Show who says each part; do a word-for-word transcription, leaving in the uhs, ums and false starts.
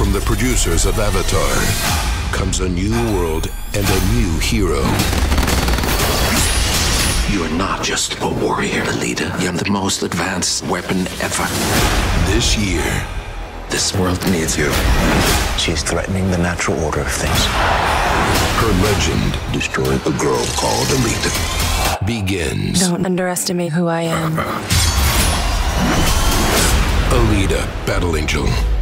Speaker 1: From the producers of Avatar comes a new world and a new hero.
Speaker 2: You're not just a warrior, Alita. You're the most advanced weapon ever.
Speaker 1: This year,
Speaker 2: this world needs you.
Speaker 3: She's threatening the natural order of things.
Speaker 1: Her legend
Speaker 2: destroyed a girl called Alita.
Speaker 1: Begins.
Speaker 4: Don't underestimate who I am.
Speaker 1: Alita, Battle Angel.